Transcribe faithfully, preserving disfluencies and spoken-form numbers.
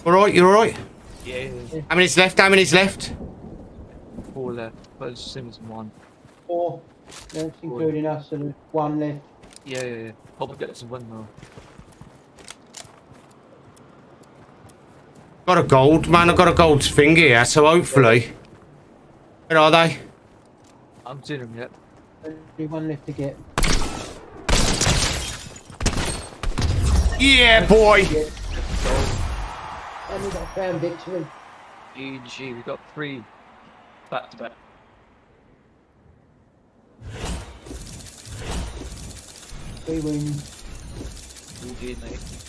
Alright, you're alright? Yeah, yeah, yeah. How many's left? How many's left? Four left, but it's the same as one. Four. That's including us, so there's one left. Yeah, yeah, yeah. Hope we get some win though. Got a gold, man. I got a gold thing here, so hopefully. Where are they? I'm seeing them yet. Only one left to get. Yeah, boy! Yeah. And we got crown victory. G G, we got three back to back. Three wins. G G, mate.